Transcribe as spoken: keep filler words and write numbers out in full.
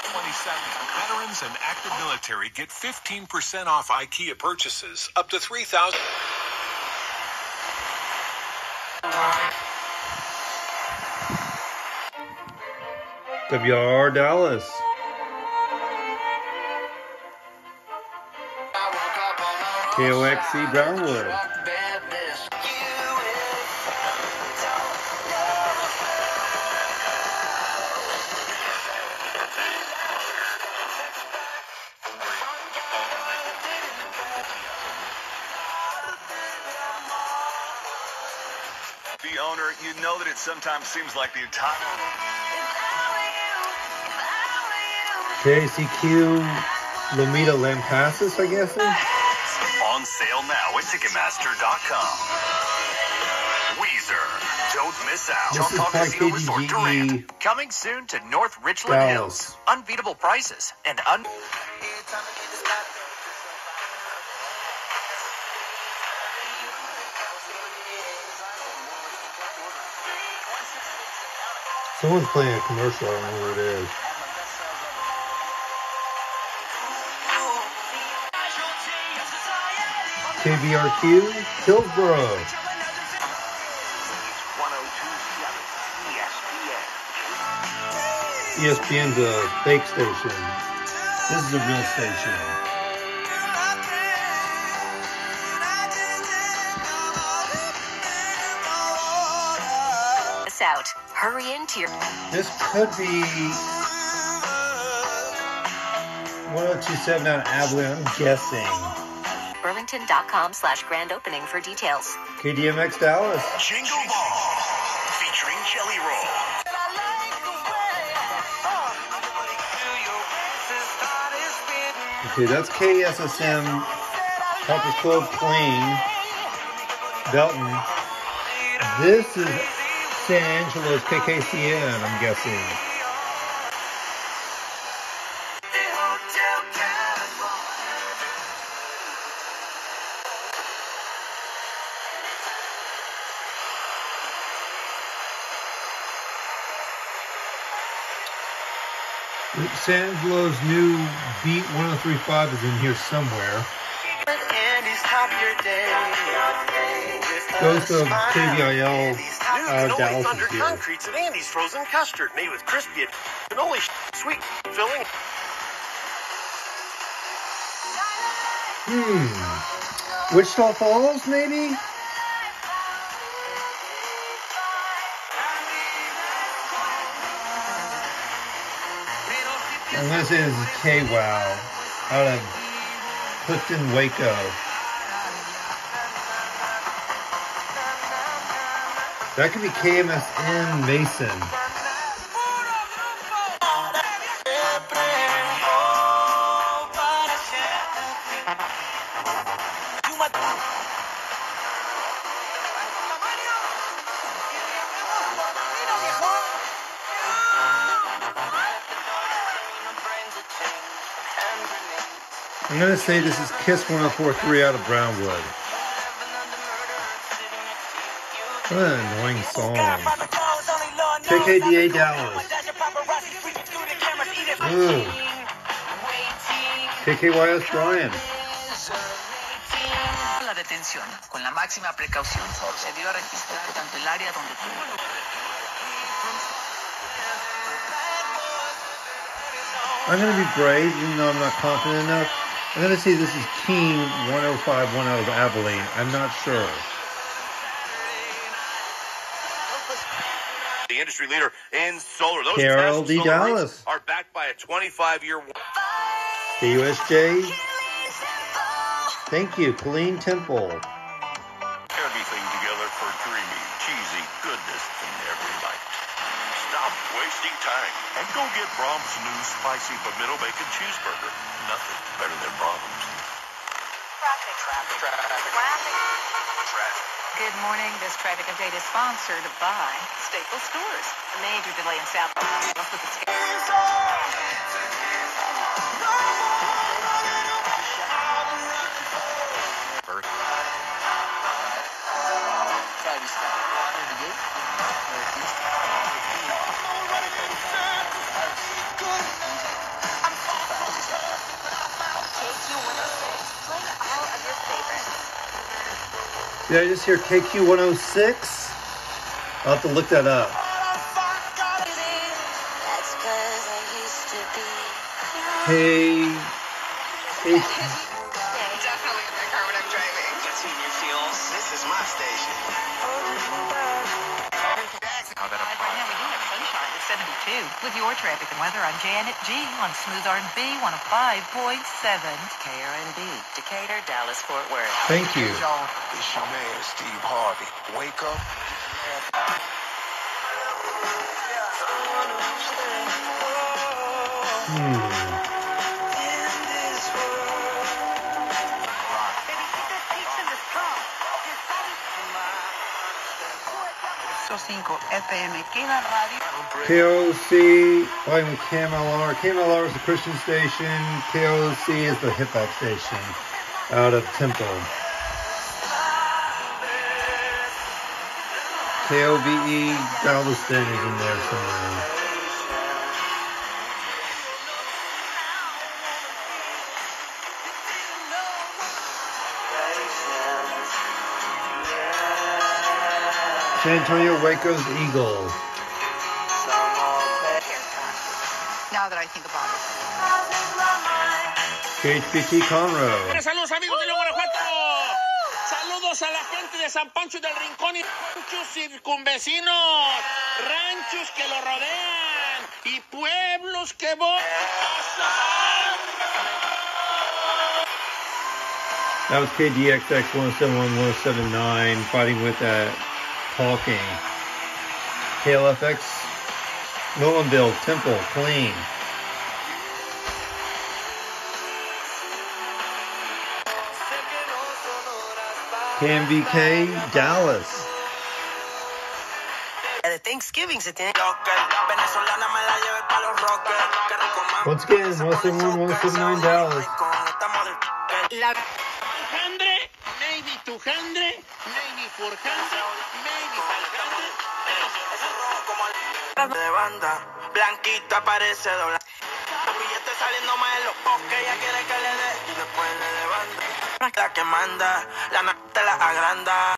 twenty-second. Veterans and active military get fifteen percent off IKEA purchases up to three thousand dollars. W R Dallas. K O X C Brownwood. The owner, you know that it sometimes seems like the entire J C Q Lomita Lampasas, I guess. On sale now at Ticketmaster dot com. Weezer, don't miss out. This is Choctaw by Casino Resort K D G E Durant. Coming soon to North Richland Dallas. Hills. Unbeatable prices and un. Someone's playing a commercial. I don't know what it is. K B R Q, Hillsboro. E S P N's a fake station. This is a real station. Out. Hurry into your. This could be one oh two seven out of Abilene, I'm guessing. Burlington.com slash grand opening for details. K D M X Dallas. Jingle Ball, featuring Jelly Roll. Okay, that's K S S M, Copper's Cove, Plain, Belton. This is San Angelo's K K C N, I'm guessing. San Angelo's new Beat one oh three point five is in here somewhere. Ghost of K V I L uh, Dallas is here. Concretes and Andy's frozen custard made with crispy and only sweet filling. Hmm. Wichita Falls, maybe? I'm going to say this is K-Wow out of Clifton, Waco. That could be K M S N Mason. I'm going to say this is Kiss one oh four point three out of Brownwood. What an annoying song. K K D A Dallas. Ooh. K K Y S Bryan. La detención con la máxima precaución se dio a registrar tanto el área donde I'm going to be brave, even though I'm not confident enough. I'm going to say this is King one oh five point one out of Abilene. I'm not sure. The industry leader in solar. Those K R L D solar Dallas. are backed by a twenty-five year. K U S J. Thank you, Colleen Temple. Everything together for creamy, cheesy goodness in every bite. Stop wasting time and go get Brahms' new spicy pimento bacon cheeseburger. Nothing better than Brahms. Traffic, traffic, traffic, traffic. Good morning. This traffic update is sponsored by Staples Stores. A major delay in South. With the Did I just hear K Q one oh six? I'll have to look that up. Hey, hey. Definitely in my car when I'm driving. Continue feels. This is my station. Now that right now we do have sunshine at seventy-two. With your traffic and weather, I'm Janet G on Smooth R and B one oh five point seven. K R N B, Decatur, Dallas, Fort Worth. Thank you. It's your man, Steve Harvey. Wake up. Hmm. cinco F M, queda radio. K O C, playing with K M L R. K M L R is the Christian station. K O C is the hip hop station out of Temple. K O V E, Galveston is in there somewhere. San Antonio, Waco's Eagle. Now that I think about it. K H B T Conroe. Saludos amigos de Guanajuato. Saludos a la gente de San Pancho del Rincón y ranchos circunvecinos, ranchos que lo rodean y pueblos que voy a pasar. That was K D X X one seven one one seven nine fighting with that talking. K L F X, Miltonville, Temple, Clean. K M V K, Dallas. Once again, one seven one one seven nine Dallas. La hundred, maybe two hundred, maybe four hundred, maybe five hundred. De banda, blanquita parece dobla. El billete saliendo más en los bosques, ella quiere que le dé y después le de banda. La que manda, la nata la agranda.